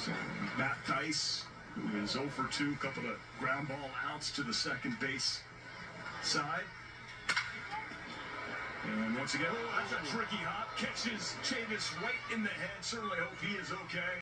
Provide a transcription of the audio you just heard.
So Matt Dice, who is 0 for 2, a couple of ground ball outs to the second base side. And once again, that's a tricky hop. Catches Chavis right in the head. Certainly hope he is okay.